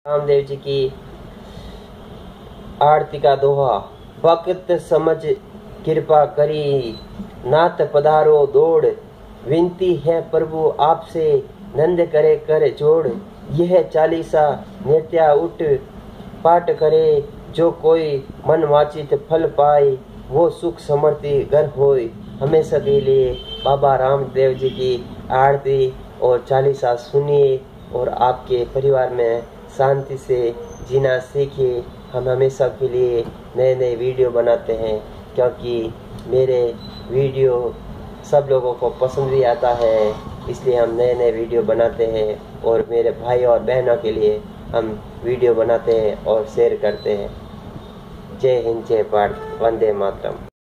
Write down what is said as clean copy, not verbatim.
रामदेव जी की आरती का दोहा। वक्त समझ कृपा करी, नाथ पधारो दौड़, विनती है प्रभु आपसे, नंद करे कर जोड़। यह चालीसा नित्या उठ पाठ करे, जो कोई मन वांछित फल पाए, वो सुख समृद्धि घर होए। हमेशा के लिए बाबा रामदेव जी की आरती और चालीसा सुनिए और आपके परिवार में शांति से जीना सीखिए। हम हमेशा के लिए नए नए वीडियो बनाते हैं, क्योंकि मेरे वीडियो सब लोगों को पसंद भी आता है, इसलिए हम नए नए वीडियो बनाते हैं और मेरे भाई और बहनों के लिए हम वीडियो बनाते हैं और शेयर करते हैं। जय हिंद, जय भारत, वंदे मातरम।